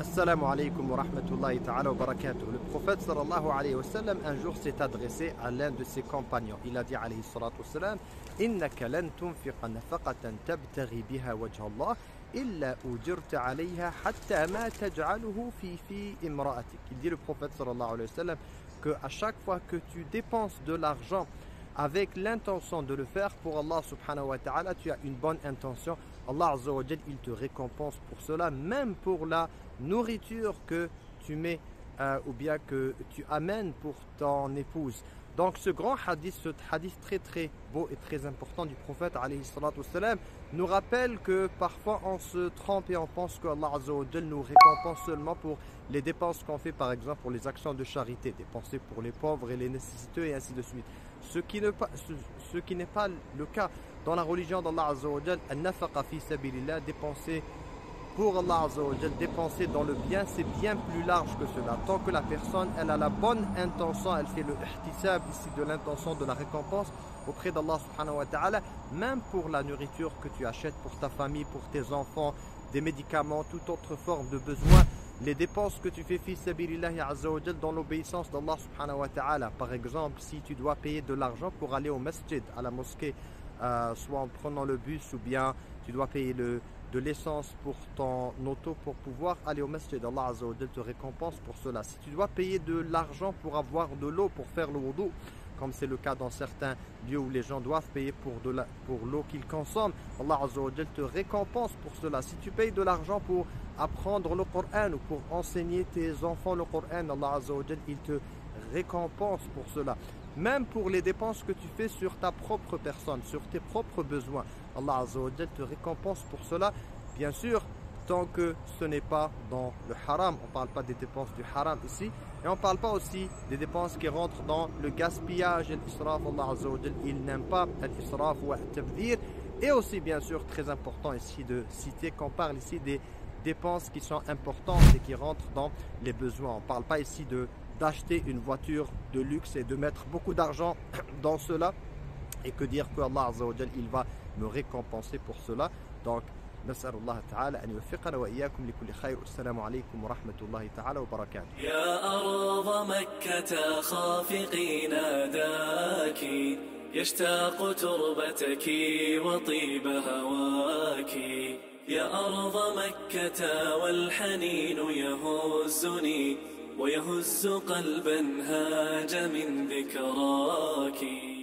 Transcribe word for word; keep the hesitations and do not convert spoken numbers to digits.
Assalamu alaikum wa rahmatullahi ta'ala wa barakatuh. Le prophète sallallahu alayhi wa sallam un jour s'est adressé à l'un de ses compagnons. Il a dit alayhi salatu wa sallam: Innaka lan tunfiqa nafaqatan tabtaghi biha wajha Allah illa ujirta alayha hatta ma taj'aluhu fi fi imra'atik. Il dit le prophète sallallahu alayhi wa sallam que à chaque fois que tu dépenses de l'argent avec l'intention de le faire pour Allah subhanahu wa ta'ala, tu as une bonne intention. Allah azza wa jal, il te récompense pour cela, même pour la nourriture que tu mets euh, ou bien que tu amènes pour ton épouse. Donc ce grand hadith, ce hadith très très beau et très important du prophète alayhi salatu wassalam, nous rappelle que parfois on se trompe et on pense que Allah azza wa jal nous récompense seulement pour les dépenses qu'on fait, par exemple pour les actions de charité, dépenser pour les pauvres et les nécessiteux et ainsi de suite. Ce qui n'est pas, ce, ce qui n'est pas le cas dans la religion d'Allah azza wa jal, an-nafaqa fi sabilillah, dépenser pour Allah azza wa jal, dépenser dans le bien, c'est bien plus large que cela. Tant que la personne, elle a la bonne intention, elle fait le ihtisab ici de l'intention de la récompense auprès d'Allah subhanahu wa ta'ala, même pour la nourriture que tu achètes pour ta famille, pour tes enfants, des médicaments, toute autre forme de besoin, les dépenses que tu fais fi sabilillahi azza wa jal dans l'obéissance d'Allah subhanahu wa ta'ala. Par exemple, si tu dois payer de l'argent pour aller au masjid, à la mosquée, euh, soit en prenant le bus ou bien tu dois payer le de l'essence pour ton auto pour pouvoir aller au masjid, Allah azza wa jal te récompense pour cela. Si tu dois payer de l'argent pour avoir de l'eau pour faire le wudu, comme c'est le cas dans certains lieux où les gens doivent payer pour de la, pour l'eau qu'ils consomment, Allah azza wa jal te récompense pour cela. Si tu payes de l'argent pour apprendre le Coran ou pour enseigner tes enfants le Coran, Allah azza wa jal, il te récompense pour cela. Même pour les dépenses que tu fais sur ta propre personne, sur tes propres besoins, Allah azza wa jal te récompense pour cela. Bien sûr, tant que ce n'est pas dans le haram. On ne parle pas des dépenses du haram ici. Et on ne parle pas aussi des dépenses qui rentrent dans le gaspillage et l'israf. Allah azza wa jal, il n'aime pas l'israf ou al-tabdhir. Et aussi, bien sûr, très important ici de citer qu'on parle ici des dépenses qui sont importantes et qui rentrent dans les besoins. On ne parle pas ici de d'acheter une voiture de luxe et de mettre beaucoup d'argent dans cela et que dire que Allah azza wa jal, il va me récompenser pour cela. Donc نسأل الله تعالى أن يوفقنا وإياكم لكل خير. والسلام عليكم ورحمة الله تعالى وبركاته. يا أرض مكة خافقي ناداك يشتاق تربتك وطيب هواك. يا أرض مكة والحنين يهزني ويهز قلبا هاج من ذكراك.